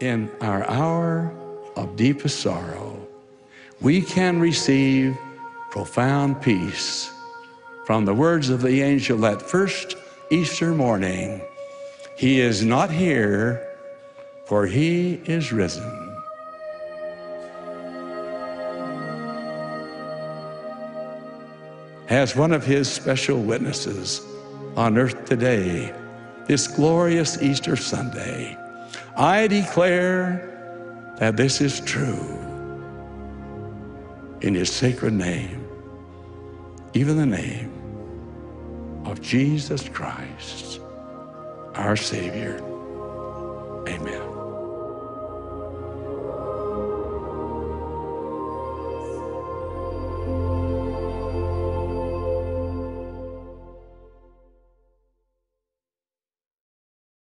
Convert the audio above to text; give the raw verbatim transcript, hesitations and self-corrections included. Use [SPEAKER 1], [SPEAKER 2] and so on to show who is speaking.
[SPEAKER 1] in our hour of deepest sorrow, we can receive profound peace from the words of the angel that first Easter morning. He is not here, for he is risen. As one of his special witnesses on earth today, this glorious Easter Sunday, I declare that this is true in his sacred name, even the name of Jesus Christ, our Savior. Amen.